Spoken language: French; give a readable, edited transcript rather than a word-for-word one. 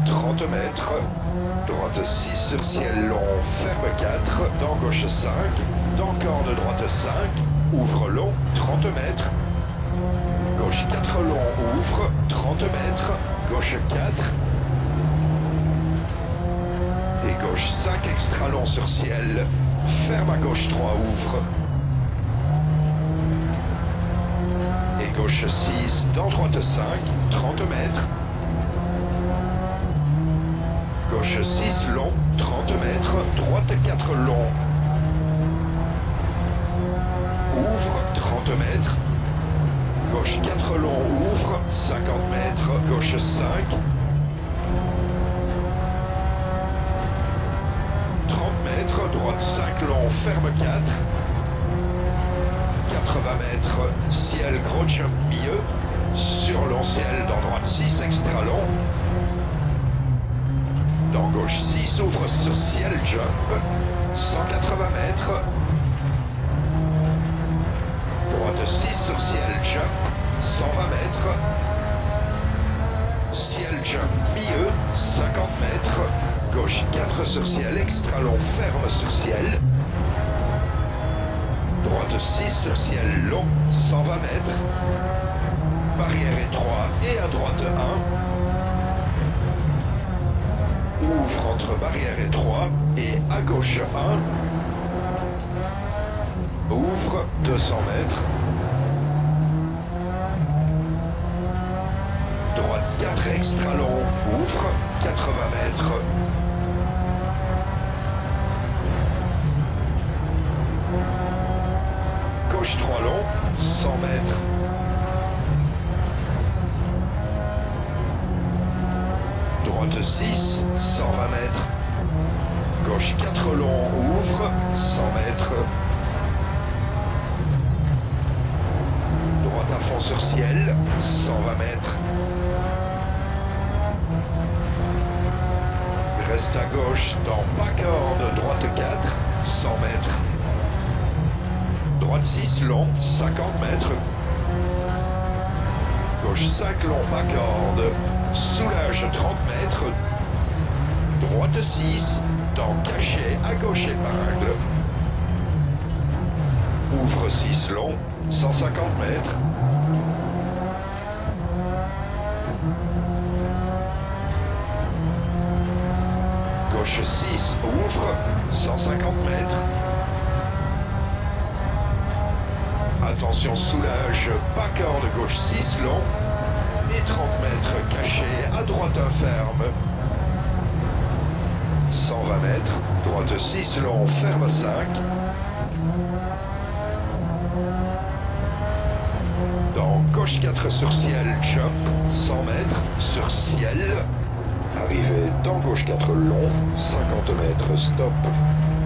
30 mètres. Droite 6 sur ciel long, ferme 4. Dans gauche 5. Dans corde droite 5. Ouvre long, 30 mètres. Gauche 4 long, ouvre, 30 mètres. Gauche 4. Et gauche 5 extra long sur ciel. Ferme à gauche 3, ouvre. Et gauche 6, dans droite 5, 30 mètres. Gauche 6 long, 30 mètres. Droite 4 long. Ouvre, 30 mètres. Gauche 4 long, ouvre, 50 mètres. Gauche 5. 30 mètres. Droite 5 long, ferme 4. 80 mètres. Ciel, gros jump milieu. Sur long ciel, dans droite 6, extra long. Dans gauche 6, ouvre sur ciel, jump. 180 mètres. Droite 6 sur ciel, jump. 120 mètres. Ciel, jump, milieu. 50 mètres. Gauche 4 sur ciel, extra long, ferme sur ciel. Droite 6 sur ciel long, 120 mètres. Barrière étroit et à droite 1. Ouvre entre barrière étroit et à gauche 1. Ouvre 200 mètres. Droite 4 extra long, ouvre 80 mètres. Gauche 3 long, 100 mètres. Droite 6, 120 mètres. Gauche 4 long, ouvre, 100 mètres. Droite à fond sur ciel, 120 mètres. Reste à gauche dans bas corde, droite 4, 100 mètres. Droite 6 long, 50 mètres. Gauche 5 long, bas corde. Soulage 30 mètres. Droite 6, dans cachet, à gauche épingle. Ouvre 6 long, 150 mètres. Gauche 6, ouvre, 150 mètres. Attention, soulage, pas corde, gauche 6 long. Et 30 mètres caché, à droite ferme. 120 mètres, droite 6 long, ferme 5. Dans gauche 4 sur ciel, jump, 100 mètres sur ciel. Arrivée dans gauche 4 long, 50 mètres, stop.